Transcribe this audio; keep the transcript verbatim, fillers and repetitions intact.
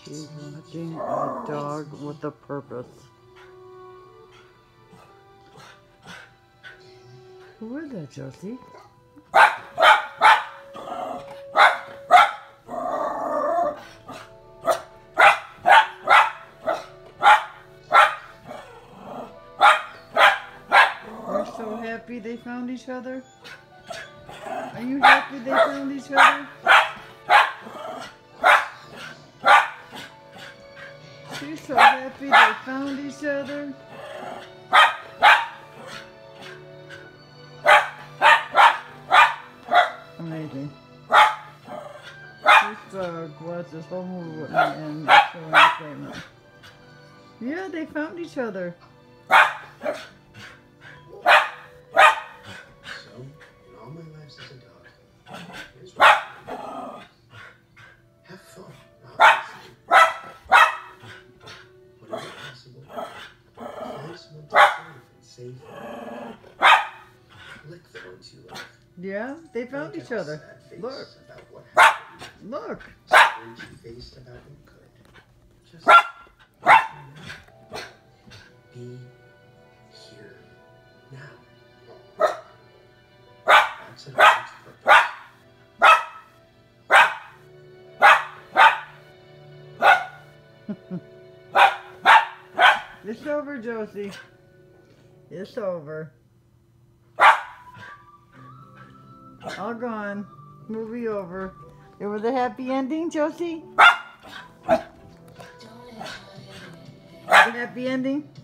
She's watching a dog with a purpose. Who is that, Josie? They're so happy they found each other. Are you happy they found each other? She's so happy they found each other. Amazing. This dog watched this whole movie with me and showing the statement. Yeah, they found each other. So, in all my lives as a dog, here's what have fun, obviously. Whatever possible, find someone to serve and save. Lick the ones you love. Yeah, they found each other. Look. About what happened. Look. Strange face about what could. Just be here now. That's it. That's purpose. It's over, Josie. It's over. All gone. Movie over. It was a happy ending, Josie? Was it a happy ending?